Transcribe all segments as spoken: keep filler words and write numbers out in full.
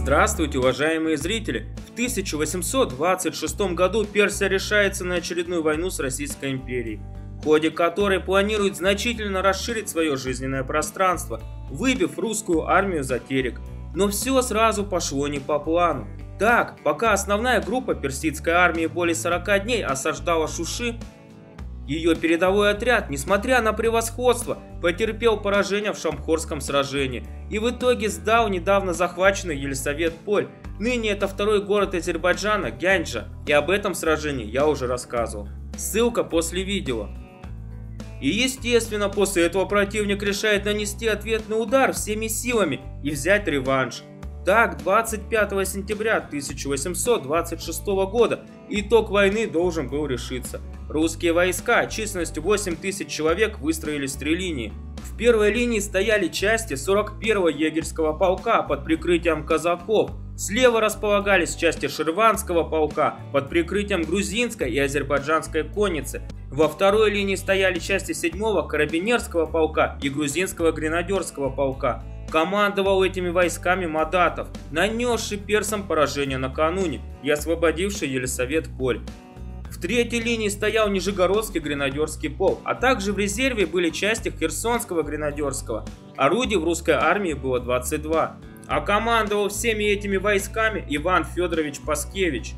Здравствуйте, уважаемые зрители! В тысяча восемьсот двадцать шестом году Персия решается на очередную войну с Российской империей, в ходе которой планирует значительно расширить свое жизненное пространство, выбив русскую армию за терек. Но все сразу пошло не по плану. Так, пока основная группа персидской армии более сорока дней осаждала Шуши, ее передовой отряд, несмотря на превосходство, потерпел поражение в Шамхорском сражении и в итоге сдал недавно захваченный Елисавет-Поль. Ныне это второй город Азербайджана, Гянджа, и об этом сражении я уже рассказывал. Ссылка после видео. И естественно, после этого противник решает нанести ответный удар всеми силами и взять реванш. Так, двадцать пятого сентября тысяча восемьсот двадцать шестого года итог войны должен был решиться. Русские войска численностью восемь тысяч человек выстроились в три линии. В первой линии стояли части сорок первого егерского полка под прикрытием казаков. Слева располагались части Ширванского полка под прикрытием грузинской и азербайджанской конницы. Во второй линии стояли части седьмого карабинерского полка и грузинского гренадерского полка. Командовал этими войсками Мадатов, нанесший персам поражение накануне и освободивший Елисавет-Поль. В третьей линии стоял Нижегородский гренадерский полк, а также в резерве были части Херсонского гренадерского. Орудий в русской армии было двадцать два, а командовал всеми этими войсками Иван Федорович Паскевич.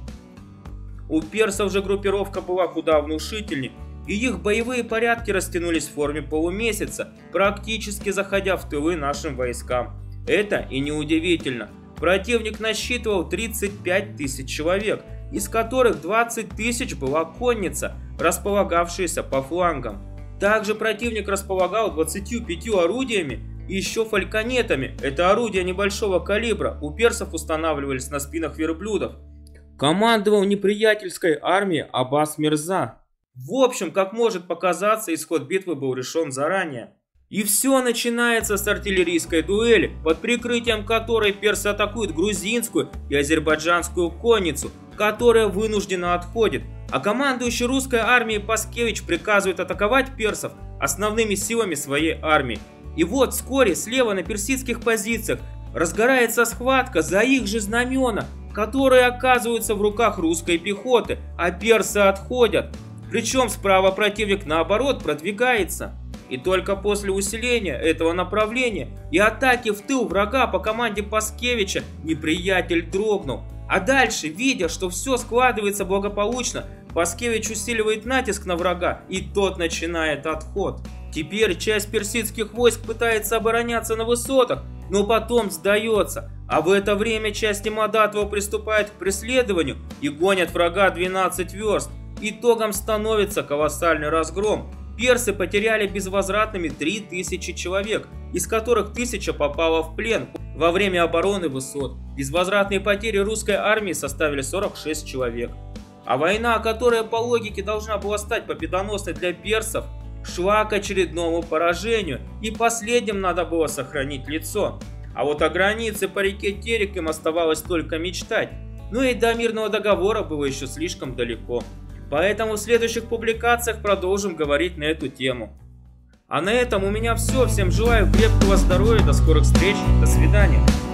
У персов же группировка была куда внушительнее, и их боевые порядки растянулись в форме полумесяца, практически заходя в тылы нашим войскам. Это и неудивительно. Противник насчитывал тридцать пять тысяч человек, из которых двадцать тысяч была конница, располагавшаяся по флангам. Также противник располагал двадцатью пятью орудиями и еще фальконетами. Это орудия небольшого калибра, у персов устанавливались на спинах верблюдов. Командовал неприятельской армией Аббас Мирза. В общем, как может показаться, исход битвы был решен заранее. И все начинается с артиллерийской дуэли, под прикрытием которой персы атакуют грузинскую и азербайджанскую конницу, которая вынуждена отходит, а командующий русской армией Паскевич приказывает атаковать персов основными силами своей армии. И вот вскоре слева на персидских позициях разгорается схватка за их же знамена, которые оказываются в руках русской пехоты, а персы отходят. Причем справа противник наоборот продвигается. И только после усиления этого направления и атаки в тыл врага по команде Паскевича неприятель дрогнул. А дальше, видя, что все складывается благополучно, Паскевич усиливает натиск на врага, и тот начинает отход. Теперь часть персидских войск пытается обороняться на высотах, но потом сдается. А в это время части Мадатова приступают к преследованию и гонят врага двенадцать верст. Итогом становится колоссальный разгром. Персы потеряли безвозвратными три тысячи человек, из которых тысяча попала в плен во время обороны высот. Безвозвратные потери русской армии составили сорок шесть человек. А война, которая по логике должна была стать победоносной для персов, шла к очередному поражению, и последним надо было сохранить лицо. А вот о границе по реке Терек им оставалось только мечтать, но и до мирного договора было еще слишком далеко. Поэтому в следующих публикациях продолжим говорить на эту тему. А на этом у меня все. Всем желаю крепкого здоровья, до скорых встреч, до свидания.